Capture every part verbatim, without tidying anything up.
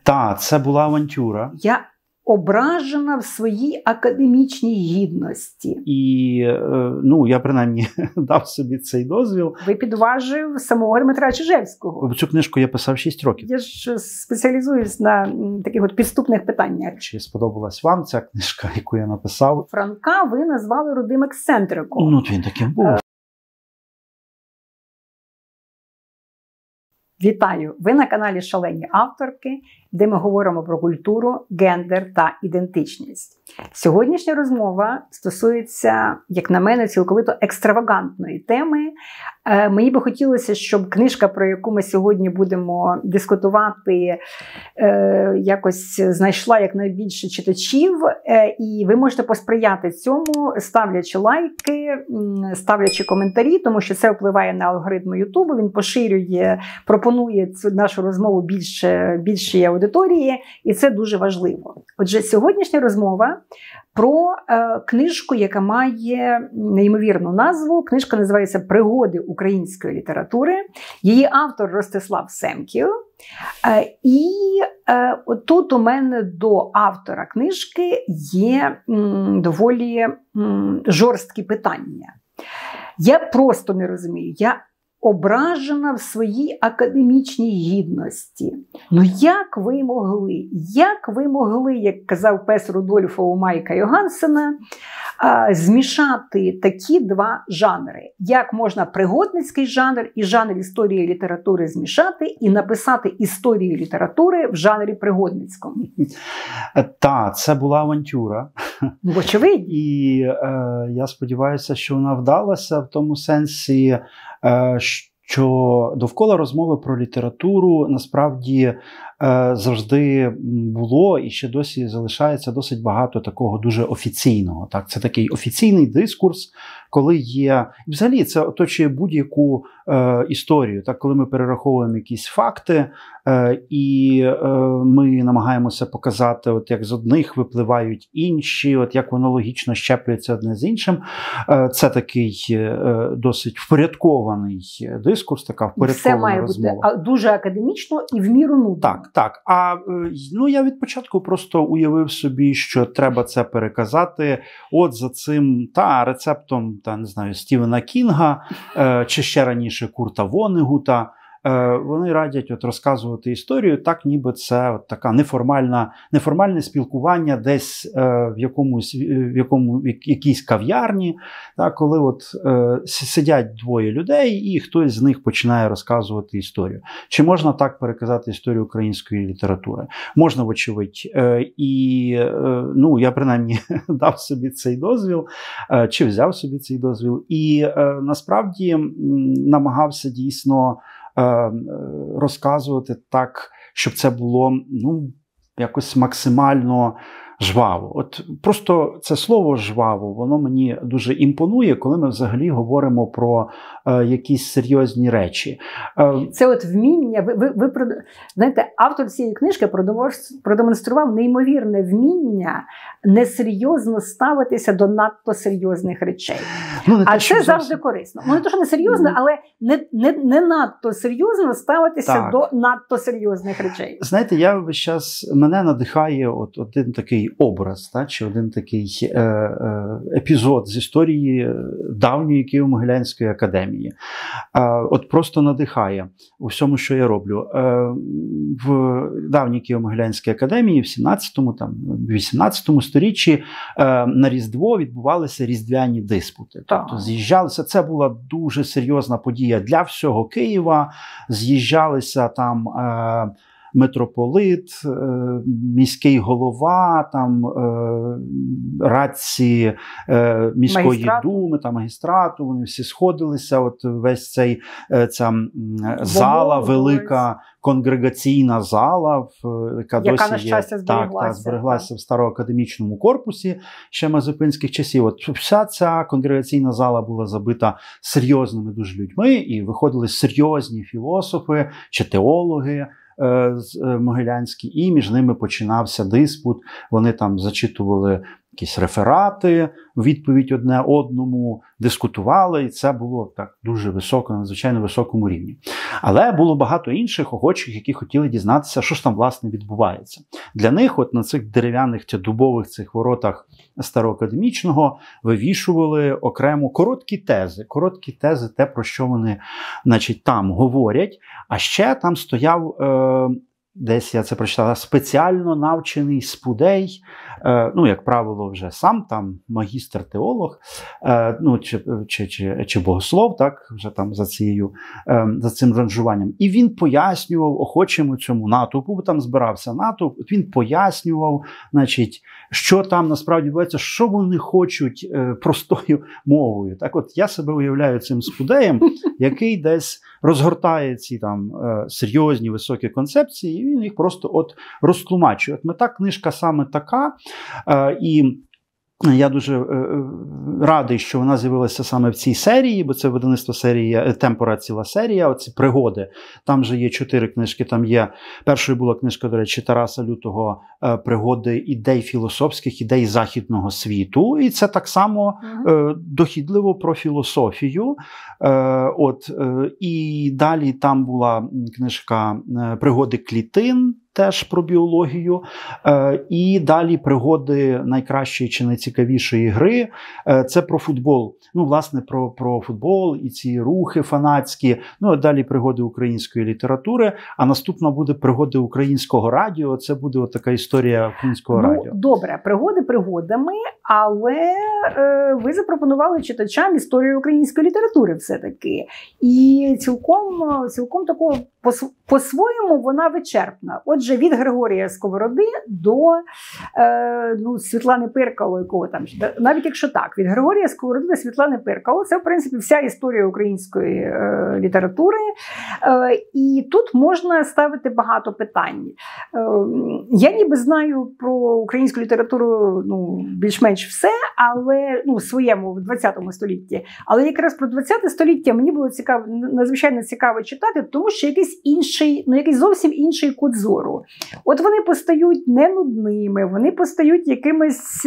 Так, це була авантюра. Я ображена в своїй академічній гідності. І, ну, я принаймні дав собі цей дозвіл. Ви підважив самого Дмитра Чижевського. Цю книжку я писав шість років. Я ж спеціалізуюсь на таких от підступних питаннях. Чи сподобалась вам ця книжка, яку я написав? Франка ви назвали рудим ексцентриком. Ну, він таким був. Вітаю! Ви на каналі Шалені авторки, де ми говоримо про культуру, гендер та ідентичність. Сьогоднішня розмова стосується, як на мене, цілковито екстравагантної теми. Е, мені би хотілося, щоб книжка, про яку ми сьогодні будемо дискутувати, е, якось знайшла якнайбільше читачів. Е, і ви можете посприяти цьому, ставлячи лайки, ставлячи коментарі, тому що це впливає на алгоритм Ютубу, він поширює, пропонує цю нашу розмову більше, більшій аудиторії, і це дуже важливо. Отже, сьогоднішня розмова про е, книжку, яка має неймовірну назву. Книжка називається «Пригоди української літератури». Її автор Ростислав Семків. Е, і е, тут у мене до автора книжки є м, доволі м, жорсткі питання. Я просто не розумію. Я ображена в своїй академічній гідності. Ну як ви могли, як ви могли, як казав пес Рудольфа у Майка Йогансена, змішати такі два жанри? Як можна пригодницький жанр і жанр історії літератури змішати і написати історію літератури в жанрі пригодницькому? Так, це була авантюра. Ну, очевидно. І е, я сподіваюся, що вона вдалася в тому сенсі, е, що довкола розмови про літературу насправді е, завжди було і ще досі залишається досить багато такого дуже офіційного. Так? Це такий офіційний дискурс, коли є, і взагалі це оточує будь-яку е, історію. Так? Коли ми перераховуємо якісь факти, е, і е, ми намагаємося показати, от як з одних випливають інші, от як воно логічно щеплюється одне з іншим. Е, це такий е, досить впорядкований дискурс, така впорядкована Все має розмова. Бути дуже академічно і в міру нудно. Так, так. А ну, я від початку просто уявив собі, що треба це переказати от за цим та рецептом, та не знаю, Стівена Кінга, е, чи ще раніше Курта Воннегута. Е, вони радять от розказувати історію так, ніби це от така неформальна, неформальне спілкування десь е, в якомусь, в якому, в якійсь кав'ярні, так, коли от е, сидять двоє людей і хтось з них починає розказувати історію. Чи можна так переказати історію української літератури? Можна, вочевидь. Е, і е, ну, я принаймні дав собі цей дозвіл, е, чи взяв собі цей дозвіл, і е, насправді м, намагався дійсно розказувати так, щоб це було, ну, якось максимально жваво. От просто це слово «жваво», воно мені дуже імпонує, коли ми взагалі говоримо про е, якісь серйозні речі. Е, це от вміння, ви, ви, ви знаєте, автор цієї книжки продемонстрував неймовірне вміння несерйозно ставитися до надто серйозних речей. Ну, а те, це завжди зовсім корисно. Ну, не то, що не серйозно, mm. але не, не, не надто серйозно ставитися так. до надто серйозних речей. Знаєте, я весь час, мене надихає от один такий образ, та, чи один такий е, е, епізод з історії давньої Києво-Могилянської академії. Е, от просто надихає у всьому, що я роблю. Е, в давній Києво-Могилянській академії в сімнадцятому, там, вісімнадцятому сторіччі е, на Різдво відбувалися різдвяні диспути. Так. Тобто з'їжджалися, це була дуже серйозна подія для всього Києва, з'їжджалися там е, митрополит, міський голова, там радці міської магістрату. думи та магістрату, вони всі сходилися, от весь цей ця зала велика, конгрегаційна зала, яка, яка досі на щастя є, збереглася, так, та, збереглася так. в староакадемічному корпусі ще мазепинських часів. От вся ця конгрегаційна зала була забита серйозними дуже людьми, і виходили серйозні філософи чи теологи, Могилянський, і між ними починався диспут. Вони там зачитували якісь реферати, відповідь одне одному, дискутували, і це було так дуже високо, надзвичайно високому рівні. Але було багато інших охочих, які хотіли дізнатися, що ж там, власне, відбувається. Для них от на цих дерев'яних чи дубових цих воротах Староакадемічного вивішували окремо короткі тези. Короткі тези, те, про що вони, значить, там говорять. А ще там стояв... Е- Десь я це прочитала, спеціально навчений спудей, е, ну, як правило, вже сам там магістр-теолог, е, ну, чи, чи, чи, чи богослов, так, вже там за, цією, е, за цим ранжуванням. І він пояснював охочому цьому натовпу, бо там збирався натовп, він пояснював, значить, що там насправді відбувається, що вони хочуть е, простою мовою. Так от, я себе уявляю цим спудеєм, який десь розгортає ці там е, серйозні, високі концепції, і він їх просто от розтлумачує. От мета книжка саме така, е, і я дуже е, радий, що вона з'явилася саме в цій серії, бо це видавництво серії «Темпора», ціла серія, оці пригоди. Там же є чотири книжки, там є, першою була книжка, до речі, Тараса Лютого е, «Пригоди ідей філософських, ідей західного світу», і це так само е, дохідливо про філософію. Е, от, е, і далі там була книжка «Пригоди клітин», теж про біологію, е, і далі пригоди найкращої чи найцікавішої гри. Е, це про футбол. Ну, власне, про, про футбол і ці рухи фанатські. Ну, а далі пригоди української літератури, а наступна буде пригоди українського радіо. Це буде от така історія українського ну, радіо. Добре, пригоди пригодами, але е, ви запропонували читачам історію української літератури все-таки. І цілком, цілком такого по-своєму вона вичерпна. Отже, від Григорія Сковороди до е, ну, Світлани Пиркало, якого там, навіть якщо так, від Григорія Сковороди до Світлани Пиркало, це, в принципі, вся історія української е, літератури. Е, і тут можна ставити багато питань. Е, я ніби знаю про українську літературу, ну, більш-менш все, але, ну, в своєму, в ХХ столітті. Але якраз про ХХ століття мені було цікаво, надзвичайно цікаво читати, тому що якийсь інший, ну, якийсь зовсім інший кут зору. От вони постають не нудними, вони постають якимись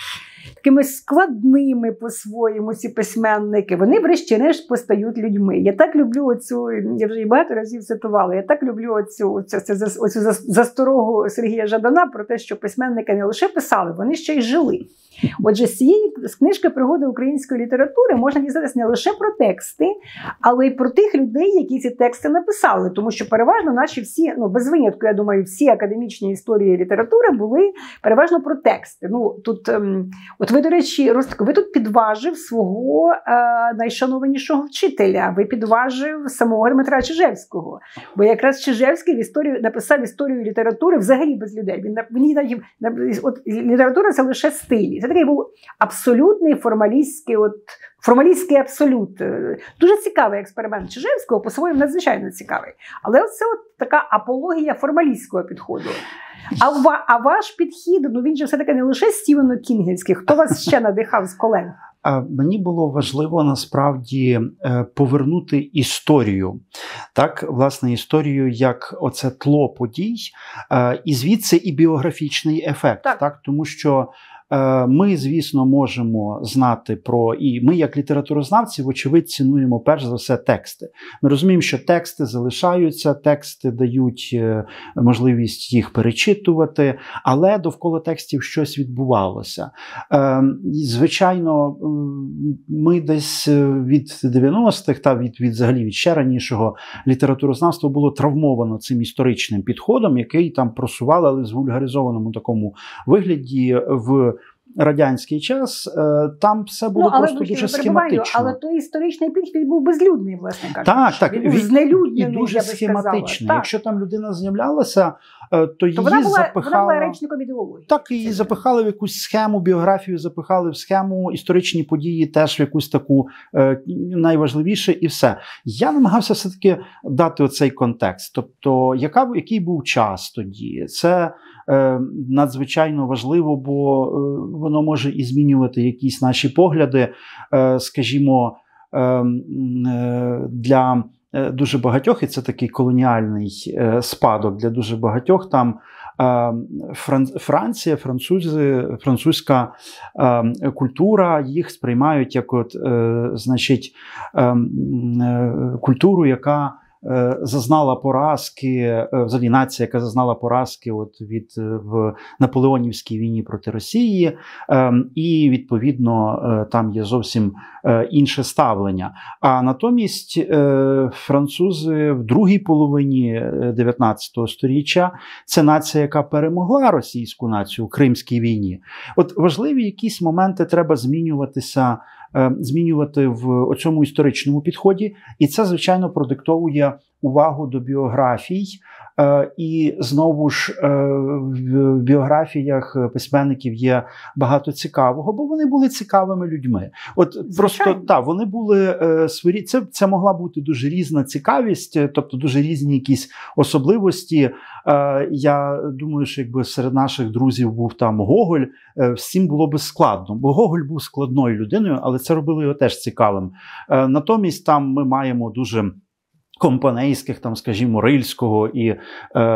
такими складними по-своєму, ці письменники. Вони, врешті-решт, постають людьми. Я так люблю оцю, я вже і багато разів цитувала, я так люблю оцю, оцю, оцю, оцю засторогу Сергія Жадана про те, що письменники не лише писали, вони ще й жили. Отже, з цієї з книжки «Пригоди української літератури» можна дізнатися не лише про тексти, але й про тих людей, які ці тексти написали. Тому що переважно наші всі, ну без винятку, я думаю, всі академічні історії літератури були переважно про тексти. Ну, тут, ем, от ви, до речі, Ростко, ви тут підважив свого е, найшанованішого вчителя, ви підважив самого Дмитра Чижевського. Бо якраз Чижевський в історію, написав історію літератури взагалі без людей. Він, він, він, от, література – це лише стиль. Це такий був абсолютний формалістський, от, формалістський абсолют. Дуже цікавий експеримент Чижевського, по-своєму надзвичайно цікавий. Але це от така апологія формалістського підходу. А, а ваш підхід, ну він же все-таки не лише Стівен Кінгівський. Хто вас ще надихав з колег? Мені було важливо, насправді, повернути історію. Так, власне, історію як оце тло подій, і звідси і біографічний ефект. Так. Так, тому що ми, звісно, можемо знати про, і ми, як літературознавці, вочевидь, цінуємо перш за все тексти. Ми розуміємо, що тексти залишаються, тексти дають можливість їх перечитувати, але довкола текстів щось відбувалося. Звичайно, ми десь від дев'яностих та від, від, взагалі, від ще ранішого літературознавства було травмовано цим історичним підходом, який там просували, але в звульгаризованому такому вигляді в радянський час, там все було ну, просто дуже схематично. Але той історичний підхід був безлюдний, власне кажучи. Так, так. Він був знелюднений, і дуже схематичний. Якщо там людина з'являлася, то, то її вона була, запихали... Вона була речником ідеології. Так, її запихали в якусь схему, біографію запихали в схему, історичні події теж в якусь таку е, найважливіше і все. Я намагався все-таки дати оцей контекст. Тобто, яка, який був час тоді? Це е, надзвичайно важливо, бо е, воно може і змінювати якісь наші погляди, е, скажімо, е, е, для дуже багатьох, і це такий колоніальний спадок для дуже багатьох, там Франція, французи, французька культура, їх сприймають як от, значить, культуру, яка зазнала поразки, взагалі нація, яка зазнала поразки от від в Наполеонівській війні проти Росії, і відповідно там є зовсім інше ставлення. А натомість французи в другій половині дев'ятнадцятого сторіччя це нація, яка перемогла російську націю у Кримській війні. От важливі якісь моменти треба змінюватися, змінювати в цьому історичному підході, і це, звичайно, продиктовує увагу до біографій. І знову ж в біографіях письменників є багато цікавого, бо вони були цікавими людьми. От звичайно. Просто так, вони були свої. Це, це могла бути дуже різна цікавість, тобто дуже різні якісь особливості. Я думаю, що якби серед наших друзів був там Гоголь, всім було би складно, бо Гоголь був складною людиною, але це робило його теж цікавим. Натомість там ми маємо дуже Компанейських, там, скажімо, Рильського і е,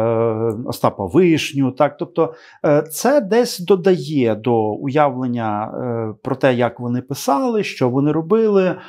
Остапа Вишню. Так? Тобто е, це десь додає до уявлення е, про те, як вони писали, що вони робили. Е,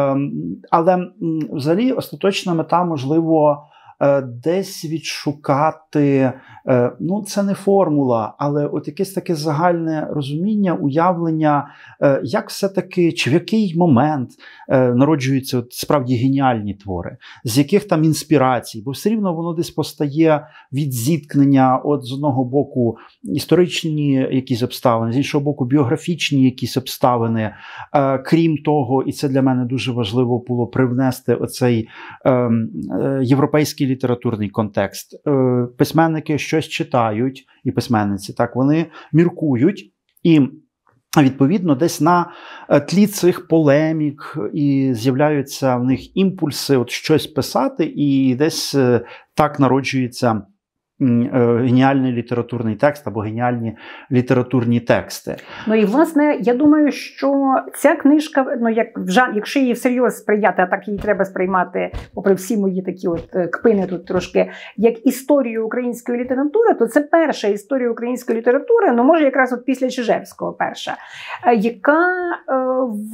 але м, взагалі остаточна мета, можливо, е, десь відшукати, е, ну це не формула, але от якесь таке загальне розуміння, уявлення, е, як все-таки, чи в який момент е, народжуються от, справді геніальні твори, з яких там інспірацій, бо все рівно воно десь постає від зіткнення, от з одного боку історичні якісь обставини, з іншого боку біографічні якісь обставини. Е, крім того, і це для мене дуже важливо було привнести оцей е, е, європейський літературний контекст. Е, письменники щось читають, і письменниці, так, вони міркують, і відповідно десь на тлі цих полемік і з'являються в них імпульси от щось писати, і десь так народжується геніальний літературний текст або геніальні літературні тексти. Ну і, власне, я думаю, що ця книжка, ну, як якщо її всерйоз сприйняти, а так її треба сприймати, попри всі мої такі от кпини тут трошки, як історію української літератури, то це перша історія української літератури, ну, може, якраз от після Чижевського перша, яка в,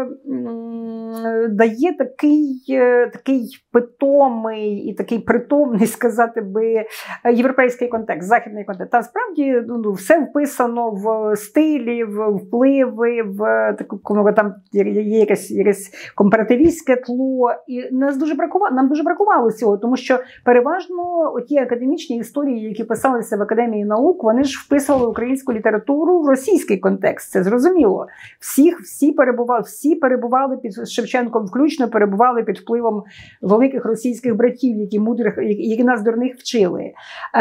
дає такий, такий питомий і такий притомний, сказати би, європейський контекст, західний контекст. Там справді ну, все вписано в стилі, в впливи, в таку, там є якесь, якесь компаративістське тло. І нас дуже бракувало, нам дуже бракувало цього, тому що переважно ті академічні історії, які писалися в Академії наук, вони ж вписували українську літературу в російський контекст. Це зрозуміло. Всіх, всі перебували, всі перебували під Шевченком, включно перебували під впливом великих російських братів, які мудрих, які нас дурних вчили.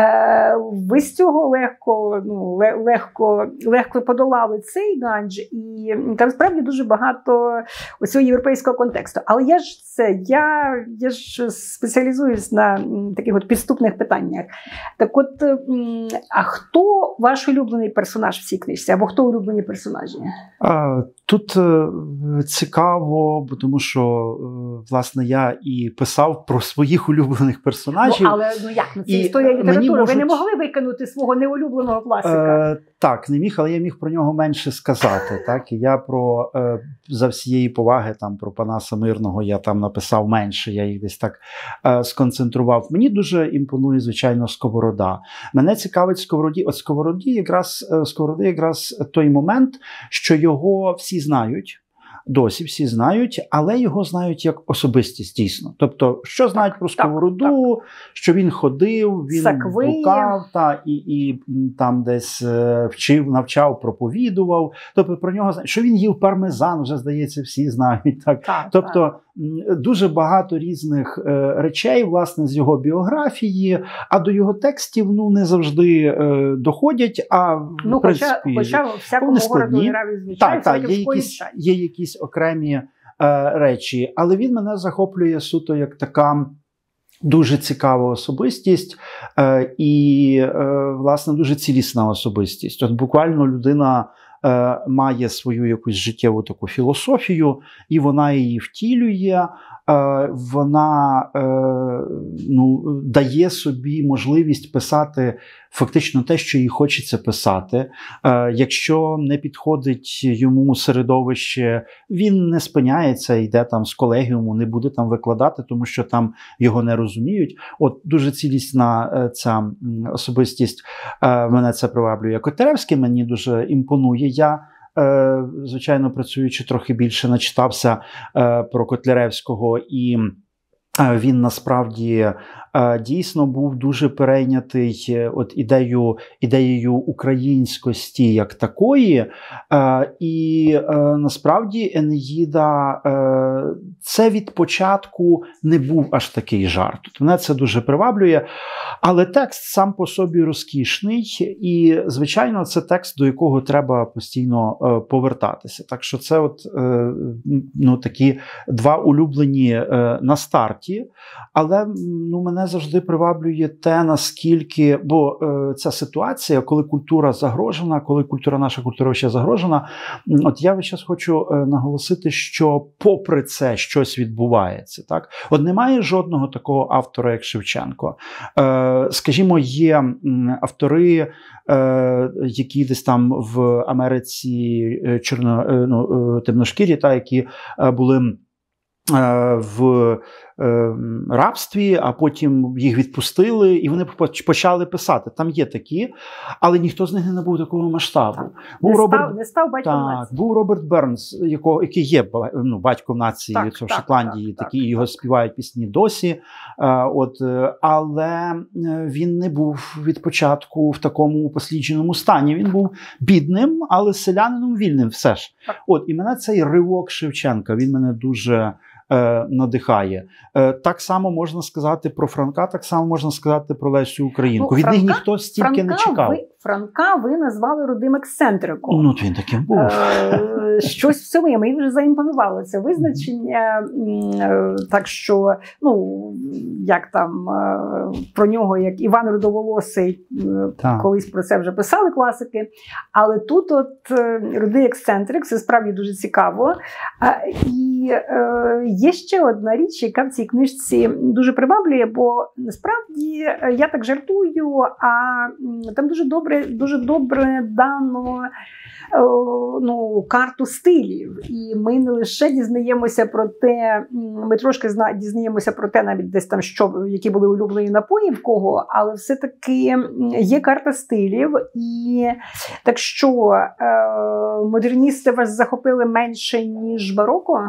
Ви з цього легко, ну, легко, легко подолали цей ганж, і там справді дуже багато ось цього європейського контексту. Але я ж це, я, я ж спеціалізуюсь на таких от підступних питаннях. Так от, а хто ваш улюблений персонаж в цій книжці? Або хто улюблені персонажі? А, тут цікаво, тому що, власне, я і писав про своїх улюблених персонажів. Ну, але, ну як, ну, це і історія літератури. Можуть... Ви не могли викинути свого неулюбленого класика? Е, так, не міг, але я міг про нього менше сказати. Так? І я про, е, за всієї поваги, там, про Панаса Мирного я там написав менше, я їх десь так е, сконцентрував. Мені дуже імпонує, звичайно, Сковорода. Мене цікавить Сковороді, от Сковороді якраз, Сковороди якраз той момент, що його всі знають, досі всі знають, але його знають як особистість, дійсно. Тобто, що знають так, про Сковороду, так, так. що він ходив, він блукав, та, і, і там десь вчив, навчав, проповідував. Тобто, про нього знають, що він їв пармезан, вже, здається, всі знають. Так? Так, тобто, так. дуже багато різних е, речей, власне, з його біографії, а до його текстів, ну, не завжди е, доходять, а, ну, в принципі, хоча, хоча всякому городу граві звичайно, так, так, є якісь, є якісь окремі е, речі, але він мене захоплює суто як така дуже цікава особистість е, і, е, власне, дуже цілісна особистість. От буквально людина е, має свою якусь життєву таку філософію, і вона її втілює. вона ну, дає собі можливість писати фактично те, що їй хочеться писати. Якщо не підходить йому середовище, він не спиняється, йде там з колегіуму, не буде там викладати, тому що там його не розуміють. От дуже цілісна ця особистість мене це приваблює. Котляревський мені дуже імпонує. Я звичайно, працюючи трохи більше, начитався про Котляревського, і він насправді дійсно був дуже перейнятий от ідею, ідеєю українськості як такої. І насправді Енеїда це від початку не був аж такий жарт. Мене це дуже приваблює. Але текст сам по собі розкішний, і, звичайно, це текст, до якого треба постійно повертатися. Так що це от, ну, такі два улюблені на старті. Але ну, мене завжди приваблює те, наскільки, бо е, ця ситуація, коли культура загрожена, коли культура, наша культура ще загрожена, от я весь час хочу е, наголосити, що попри це щось відбувається. Так? От немає жодного такого автора, як Шевченко. Е, скажімо, є автори, е, які десь там в Америці чорно, е, ну, темношкірі, та, які е, були в рабстві, а потім їх відпустили, і вони почали писати. Там є такі, але ніхто з них не набув такого масштабу. Був не, Роберт, став, не став батьком так, нації. Був Роберт Бернс, якого, який є ну, батьком нації так, в Шотландії, так, такі так, його так. співають пісні досі. А, от, але він не був від початку в такому послідженому стані. Він був бідним, але селянином вільним все ж. Так. От, і мене цей ривок Шевченка, він мене дуже надихає. Так само можна сказати про Франка, так само можна сказати про Лесю Українку. Ну, Від Франка, них ніхто стільки Франка не чекав. Ви, Франка ви назвали родим ексцентриком. Ну, він таким був. Е, щось в цьому є. Мені вже заімпонувало це визначення. Так що, ну, як там, про нього, як Іван Рудоволосий, так. колись про це вже писали класики. Але тут от родий ексцентрик, це справді дуже цікаво. І є ще одна річ, яка в цій книжці дуже приваблює, бо насправді я так жартую, а там дуже добре, дуже добре дано ну, карту стилів. І ми не лише дізнаємося про те, ми трошки зна, дізнаємося про те, навіть десь там, що, які були улюблені напої в кого, але все-таки є карта стилів. І так що, модерністи вас захопили менше, ніж бароко?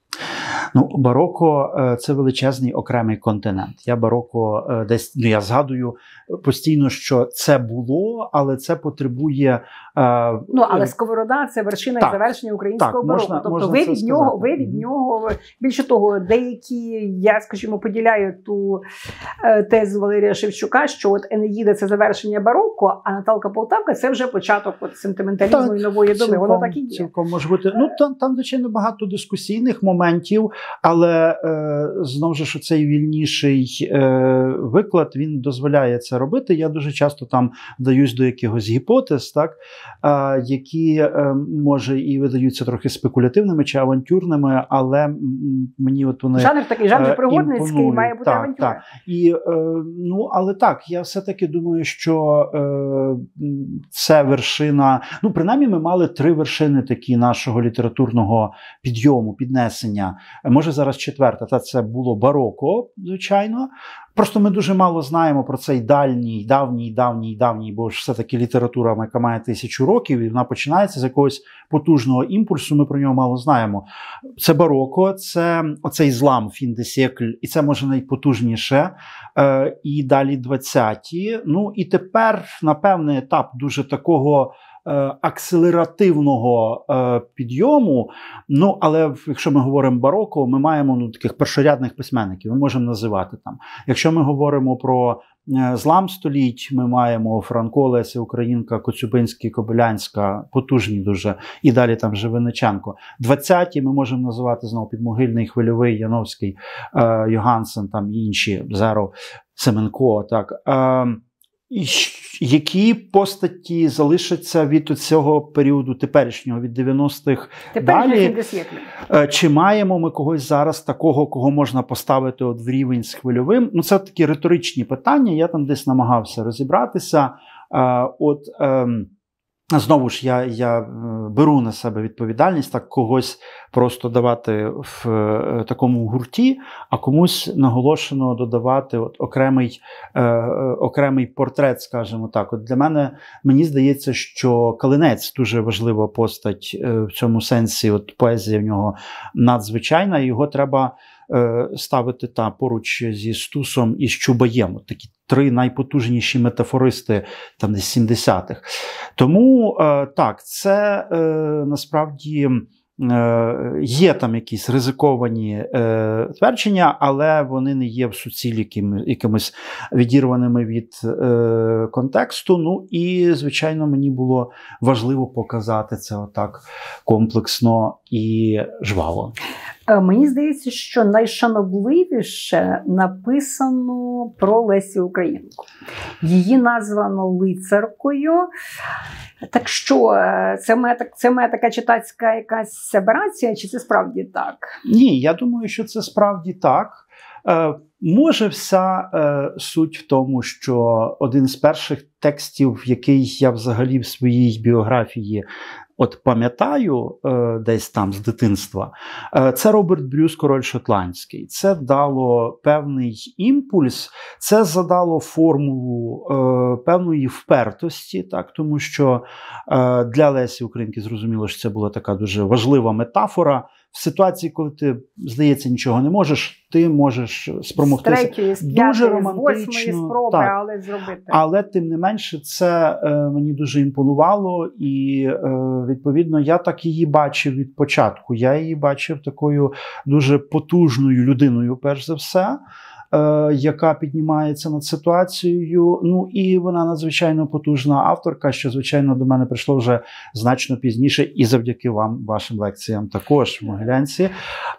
Ну, бароко – це величезний окремий континент. Я бароко десь, ну, я згадую постійно, що це було, але це потребує... Е, ну, але Сковорода – це вершина так, і завершення українського так, бароко. Можна, тобто можна ви, від нього, ви від нього, більше того, деякі, я, скажімо, поділяю ту е, тезу Валерія Шевчука, що от Енеїда – це завершення бароко, а Наталка Полтавка – це вже початок от, сентименталізму так, і нової доби. Цілком, воно так і є. Цілком може бути. Ну, там, там, звичайно, багато дискусійних моментів, але е, знову ж цей вільніший е, виклад, він дозволяє це робити. Я дуже часто там вдаюсь до якихось гіпотез, так, е, які, е, може, і видаються трохи спекулятивними чи авантюрними, але мені от вони жанр такий, жанр пригодницький, е, має бути так, авантюра. Так. І, е, ну, але так, я все-таки думаю, що е, це вершина, ну, принаймні ми мали три вершини такі нашого літературного підйому, піднесення. Може, зараз четверта, та це було бароко, звичайно. Просто ми дуже мало знаємо про цей дальній, давній, давній, давній, бо ж все-таки література, яка має тисячу років, і вона починається з якогось потужного імпульсу, ми про нього мало знаємо. Це бароко, це оцей злам фін де сікль, і це може найпотужніше. Е, і далі двадцяті. Ну і тепер, на певний етап дуже такого акселеративного е, підйому, ну, але якщо ми говоримо бароко, ми маємо ну, таких першорядних письменників, ми можемо називати там. Якщо ми говоримо про е, злам століть, ми маємо Франко, Леся Українка, Коцюбинський, Кобилянська, потужні дуже, і далі там вже Винниченко. двадцяті ми можемо називати знову Підмогильний, Хвильовий, Яновський, е, Йогансен, там і інші, Зеро, Семенко, так. Е, Які постаті залишаться від цього періоду теперішнього, від дев'яностих далі? Чи маємо ми когось зараз такого, кого можна поставити от в рівень з Хвильовим? Ну, це такі риторичні питання, я там десь намагався розібратися. От, знову ж, я, я беру на себе відповідальність так когось просто давати в такому гурті, а комусь наголошено додавати от окремий, е, окремий портрет, скажімо так. От для мене, мені здається, що Калинець дуже важлива постать е, в цьому сенсі, от поезія в нього надзвичайна, і його треба е, ставити та поруч зі Стусом і з Чубаєм. От такі три найпотужніші метафористи там десь сімдесятих. Тому е, так, це е, насправді є там якісь ризиковані е, твердження, але вони не є в суцілі яким, якимось відірваними від е, контексту. Ну і, звичайно, мені було важливо показати це отак комплексно і жваво. Мені здається, що найшанобливіше написано про Лесю Українку. Її названо лицаркою. Так що, це моя, це моя така читацька якась аберація, чи це справді так? Ні, я думаю, що це справді так. Е, може, вся е, суть в тому, що один з перших текстів, який я взагалі в своїй біографії от пам'ятаю е, десь там з дитинства, е, це Роберт Брюс «Король шотландський». Це дало певний імпульс, це задало формулу е, певної впертості, так, тому що е, для Лесі Українки зрозуміло, що це була така дуже важлива метафора. В ситуації, коли ти, здається, нічого не можеш, ти можеш спромогтися. З третьої, з п'ятої, дуже романтично, з восьмої спроби, так. але зробити. Але, тим не менше, це е, мені дуже імпонувало, і, е, відповідно, я так її бачив від початку. Я її бачив такою дуже потужною людиною, перш за все, е, яка піднімається над ситуацією. Ну, і вона надзвичайно потужна авторка, що, звичайно, до мене прийшло вже значно пізніше, і завдяки вам, вашим лекціям також в Могилянці.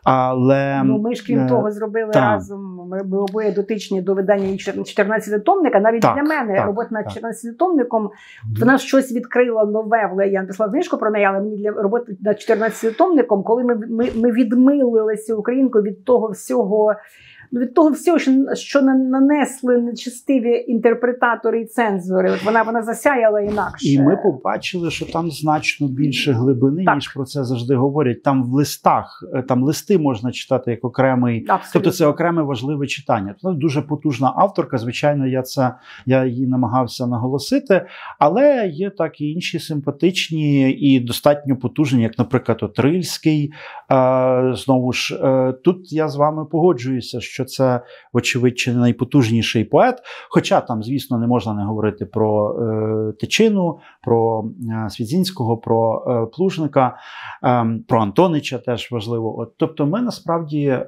Але, ну, ми ж, крім е, того, зробили та. разом, ми, ми обоє дотичні до видання чотирнадцятитомника. Навіть так, для мене так, робота над чотирнадцятитомником, вона щось відкрила нове. Я написала книжку про неї, але мені для роботи над чотирнадцятитомником, коли ми, ми, ми відмилилися Українку від того всього, від того всього, що, що нанесли нечестиві інтерпретатори і цензори. От вона, вона засяяла інакше. І ми побачили, що там значно більше глибини, так. ніж про це завжди говорять. Там в листах, там листи можна читати як окремий, абсолютно. Тобто це окреме важливе читання. Це дуже потужна авторка, звичайно, я це я її намагався наголосити, але є так і інші симпатичні і достатньо потужні, як, наприклад, от Рильський. Е, знову ж, е, тут я з вами погоджуюся, що що це, вочевидь, чи не найпотужніший поет. Хоча там, звісно, не можна не говорити про е, Тичину, про е, Свідзінського, про е, Плужника, е, про Антонича теж важливо. От, тобто ми насправді е,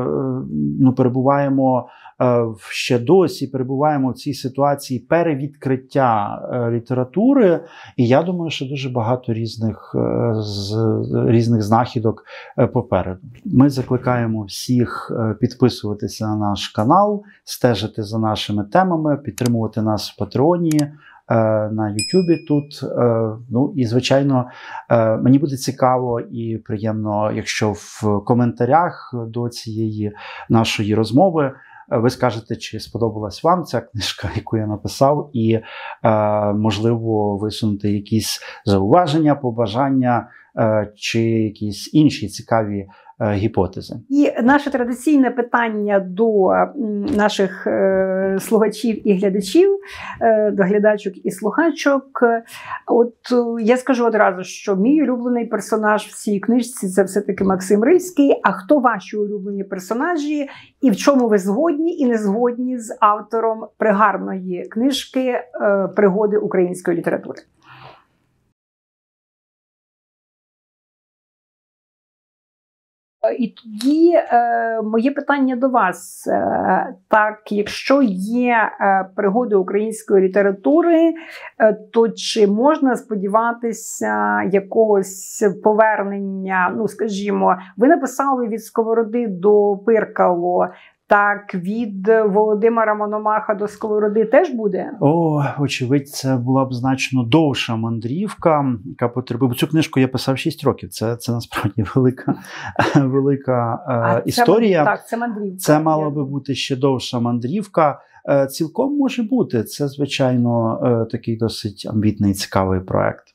ну, перебуваємо е, ще досі, перебуваємо в цій ситуації перевідкриття е, літератури. І я думаю, що дуже багато різних, е, з, різних знахідок е, попереду. Ми закликаємо всіх е, підписувати на наш канал, стежити за нашими темами, підтримувати нас в Патреоні, на Ютубі тут. Ну і, звичайно, мені буде цікаво і приємно, якщо в коментарях до цієї нашої розмови ви скажете, чи сподобалась вам ця книжка, яку я написав, і, можливо, висунути якісь зауваження, побажання, чи якісь інші цікаві гіпотези. І наше традиційне питання до наших е, слухачів і глядачів, е, до глядачок і слухачок. От я скажу одразу, що мій улюблений персонаж в цій книжці – це все-таки Максим Рильський. А хто ваші улюблені персонажі? І в чому ви згодні і не згодні з автором пригарної книжки е, «Пригоди української літератури»? І тоді е, моє питання до вас. Е, так, якщо є е, пригоди української літератури, е, то чи можна сподіватися якогось повернення, ну, скажімо, ви написали «Від Сковороди до Пиркало», Так, від Володимира Мономаха до Сковороди теж буде? О, очевидь, це була б значно довша мандрівка, яка потребує. Цю книжку я писав шість років. Це, це насправді велика, велика а е, історія. Це, так, це мандрівка. Це мала би бути ще довша мандрівка. Е, цілком може бути. Це, звичайно, е, такий досить амбітний, цікавий проект.